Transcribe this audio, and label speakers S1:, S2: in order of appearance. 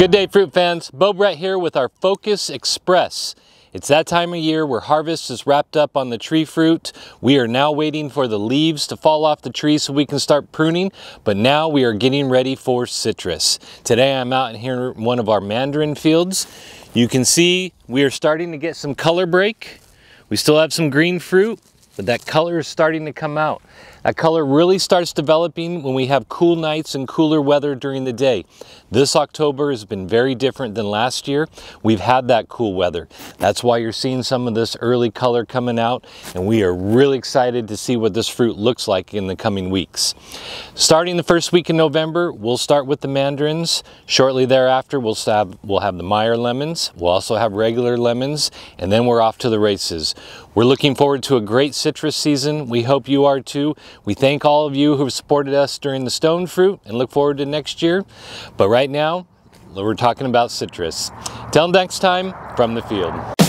S1: Good day, fruit fans. Bo Brett here with our Focus Express. It's that time of year where harvest is wrapped up on the tree fruit. We are now waiting for the leaves to fall off the tree so we can start pruning, but now we are getting ready for citrus. Today I'm out here in one of our mandarin fields. You can see we are starting to get some color break. We still have some green fruit, but that color is starting to come out. That color really starts developing when we have cool nights and cooler weather during the day. This October has been very different than last year. We've had that cool weather. That's why you're seeing some of this early color coming out, and we are really excited to see what this fruit looks like in the coming weeks. Starting the first week in November, we'll start with the mandarins. Shortly thereafter, we'll have the Meyer lemons. We'll also have regular lemons, and then we're off to the races. We're looking forward to a great citrus season. We hope you are too. We thank all of you who have supported us during the stone fruit and look forward to next year. But right now, we're talking about citrus. Till next time, from the field.